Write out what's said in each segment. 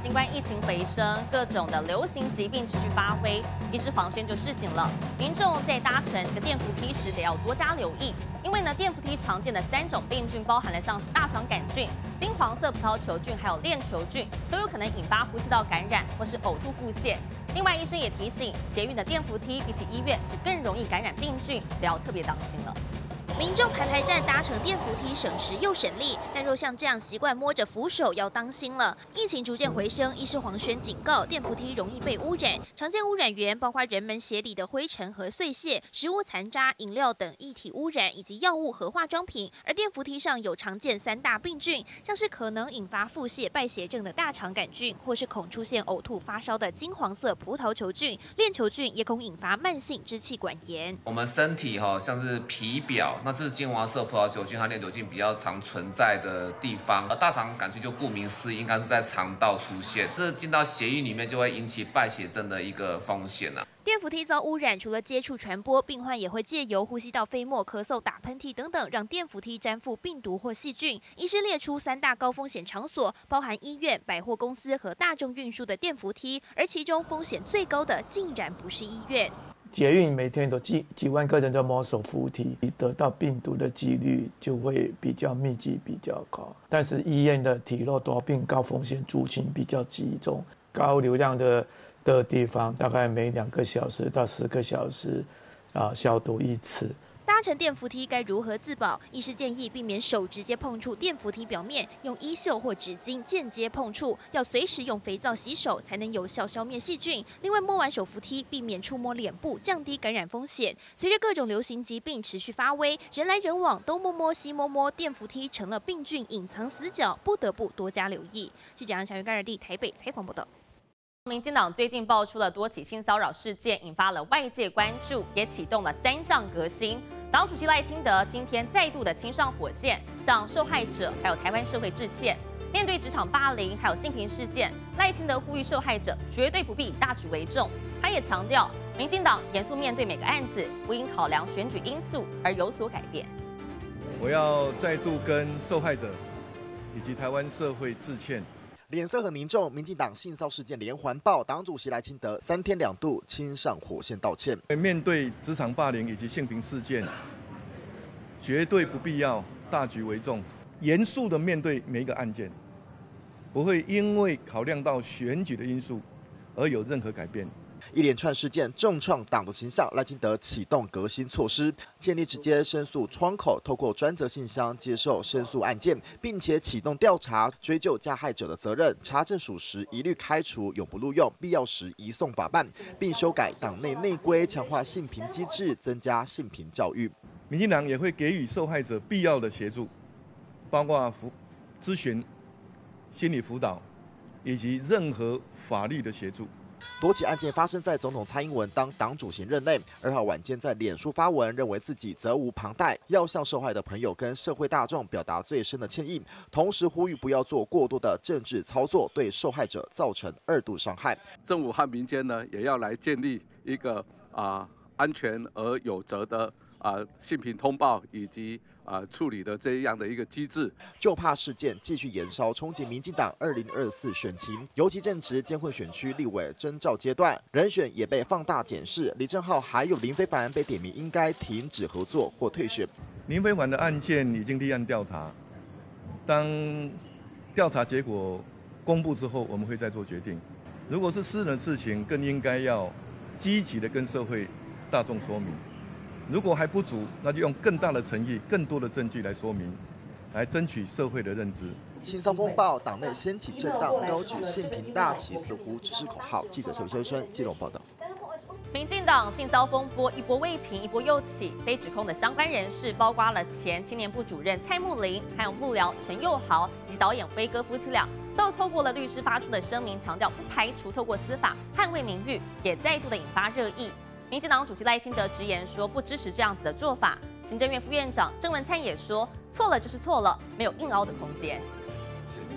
新冠疫情回升，各种的流行疾病持续发挥，医师黄轩就示警了，民众在搭乘这个电扶梯时得要多加留意，因为呢，电扶梯常见的3种病菌包含了像是大肠杆菌、金黄色葡萄球菌还有链球菌，都有可能引发呼吸道感染或是呕吐腹泻。另外，医生也提醒，捷运的电扶梯比起医院是更容易感染病菌，得要特别当心了。 民众排排站搭乘电扶梯省时又省力，但若像这样习惯摸着扶手，要当心了。疫情逐渐回升，医师黄轩警告，电扶梯容易被污染，常见污染源包括人们鞋底的灰尘和碎屑、食物残渣、饮料等液体污染，以及药物和化妆品。而电扶梯上有常见3大病菌，像是可能引发腹泻、败血症的大肠杆菌，或是恐出现呕吐、发烧的金黄色葡萄球菌、链球菌，也恐引发慢性支气管炎。 我们身体像是皮表。 那这是金黄色葡萄球菌和链球菌比较常存在的地方，而大肠杆菌就顾名思义，应该是在肠道出现，这进到血液里面就会引起败血症的一个风险啊。 电扶梯遭污染，除了接触传播，病患也会借由呼吸道飞沫、咳嗽、打喷嚏等等，让电扶梯沾附病毒或细菌。医师列出3大高风险场所，包含医院、百货公司和大众运输的电扶梯，而其中风险最高的竟然不是医院。 捷运每天都几万个人在摸手扶梯，得到病毒的几率就会比较密集、比较高。但是医院的体弱多病高风险族群比较集中，高流量的地方大概每2个小时到10个小时消毒1次。 搭乘电扶梯该如何自保？医师建议避免手直接碰触电扶梯表面，用衣袖或纸巾间接碰触，要随时用肥皂洗手，才能有效消灭细菌。另外，摸完手扶梯，避免触摸脸部，降低感染风险。随着各种流行疾病持续发威，人来人往，东摸摸西摸摸，电扶梯成了病菌隐藏死角，不得不多加留意。记者杨小云、甘尔地台北采访报道。 民进党最近爆出了多起性骚扰事件，引发了外界关注，也启动了3项革新。党主席赖清德今天再度的亲上火线，向受害者还有台湾社会致歉。面对职场霸凌还有性平事件，赖清德呼吁受害者绝对不必以大局为重。他也强调，民进党严肃面对每个案子，不应考量选举因素而有所改变。 我要再度跟受害者以及台湾社会致歉。 脸色很凝重，民进党性骚事件连环爆，党主席赖清德3天2度亲上火线道歉。 面对职场霸凌以及性平事件，绝对不必要大局为重，严肃的面对每一个案件，不会因为考量到选举的因素而有任何改变。 一连串事件重创党的形象，赖清德启动革新措施，建立直接申诉窗口，透过专责信箱接受申诉案件，并且启动调查，追究加害者的责任，查证属实一律开除，永不录用，必要时移送法办，并修改党内内规，强化性平机制，增加性平教育。 民进党也会给予受害者必要的协助，包括咨询、心理辅导，以及任何法律的协助。 多起案件发生在总统蔡英文当党主席任内。2号晚间在脸书发文，认为自己责无旁贷，要向受害的朋友跟社会大众表达最深的歉意，同时呼吁不要做过多的政治操作，对受害者造成2度伤害。 政府和民间呢，也要来建立一个安全而有责的性平通报以及处理的这样的一个机制， 就怕事件继续延烧，冲击民进党2024选情，尤其正值监混选区立委征召阶段，人选也被放大检视。李正皓还有林飞帆被点名应该停止合作或退选。 林飞帆的案件已经立案调查，当调查结果公布之后，我们会再做决定。如果是私人的事情，更应该要积极的跟社会大众说明。 如果还不足，那就用更大的诚意、更多的证据来说明，来争取社会的认知。 性骚风暴，党内掀起震荡，高举性平大旗似乎只是口号。记者陈修生基隆报道。 民进党性骚风波一波未平，一波又起，被指控的相关人士包括了前青年部主任蔡慕林，还有幕僚陈佑豪以及导演威哥夫妻俩，都透过了律师发出的声明，强调不排除透过司法捍卫名誉，也再度的引发热议。 民进党主席赖清德直言说不支持这样子的做法，行政院副院长郑文灿也说错了就是错了，没有硬凹的空间。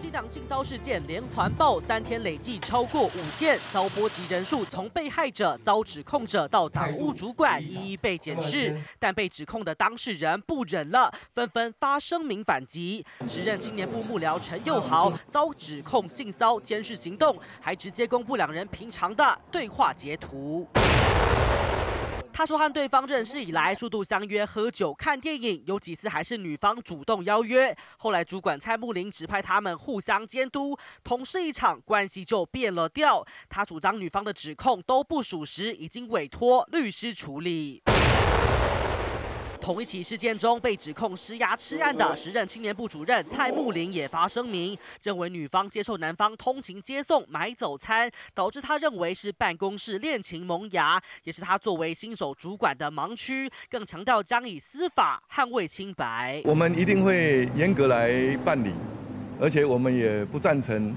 几档性骚事件连环爆，3天累计超过5件，遭波及人数从被害者、遭指控者到党务主管一一被检视，但被指控的当事人不忍了，纷纷发声明反击。时任青年部幕僚陈佑豪遭指控性骚监视行动，还直接公布2人平常的对话截图。他说和对方认识以来，数度相约喝酒、看电影，有几次还是女方主动邀约。后来主管蔡慕林指派他们互相监督，同事一场，关系就变了调。他主张女方的指控都不属实，已经委托律师处理。同一起事件中被指控施压吃案的时任青年部主任蔡慕林也发声明，认为女方接受男方通勤接送、买早餐，导致他认为是办公室恋情萌芽，也是他作为新手主管的盲区，更强调将以司法捍卫清白。 我们一定会严格来办理，而且我们也不赞成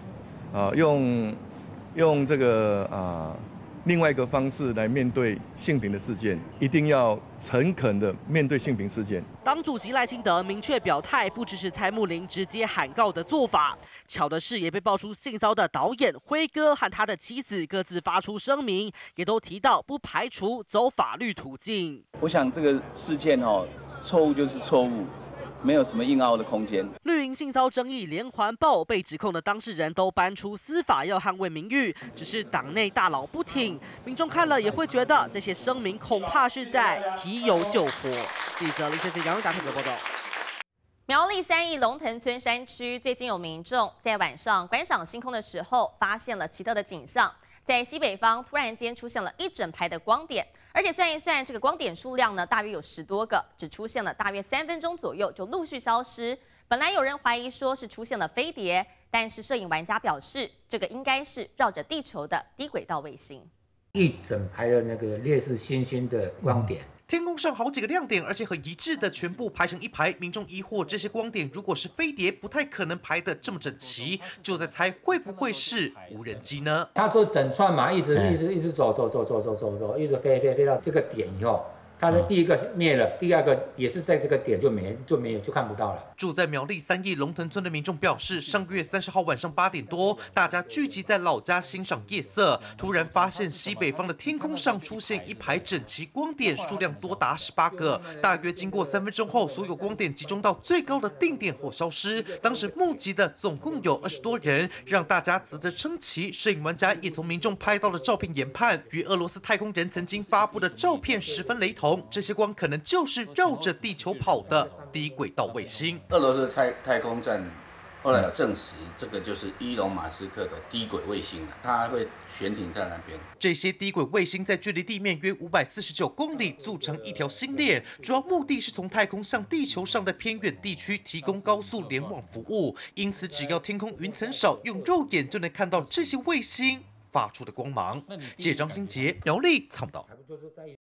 用这个另外一个方式来面对性平的事件，一定要诚恳的面对性平事件。 党主席赖清德明确表态，不支持蔡慕林直接喊告的做法。巧的是，也被爆出性骚的导演辉哥和他的妻子各自发出声明，也都提到不排除走法律途径。 我想这个事件错误就是错误。没有什么硬凹的空间。 绿营性骚争议连环爆，被指控的当事人都搬出司法要捍卫名誉，只是党内大佬不挺，民众看了也会觉得这些声明恐怕是在提油救火。记者林哲杰、杨瑞达特别报道。 苗栗3义龙腾村山区最近有民众在晚上观赏星空的时候，发现了奇特的景象。在西北方突然间出现了一整排的光点，而且算一算，这个光点数量呢，大约有10多个，只出现了大约3分钟左右就陆续消失。本来有人怀疑说是出现了飞碟，但是摄影玩家表示，这个应该是绕着地球的低轨道卫星。 一整排的那个类似星星的光点。 天空上好几个亮点，而且很一致的全部排成一排。民众疑惑这些光点如果是飞碟，不太可能排得这么整齐，就在猜会不会是无人机呢？ 他说整串嘛，一直走，一直飞到这个点以后。它的第一个灭了，第二个也是在这个点就看不到了。 住在苗栗3义龙腾村的民众表示，上个月30号晚上8点多，大家聚集在老家欣赏夜色，突然发现西北方的天空上出现一排整齐光点，数量多达18个。大约经过3分钟后，所有光点集中到最高的定点或消失。当时目击的总共有20多人，让大家啧啧称奇。摄影玩家也从民众拍到的照片研判，与俄罗斯太空人曾经发布的照片十分雷同。这些光可能就是绕着地球跑的低轨道卫星。 俄罗斯太空站后来有证实，这个就是伊隆马斯克的低轨卫星，它会悬停在那边。 这些低轨卫星在距离地面约549公里，组成一条星链，主要目的是从太空向地球上的偏远地区提供高速联网服务。因此，只要天空云层少，用肉眼就能看到这些卫星发出的光芒。记者张新杰，苗栗采访。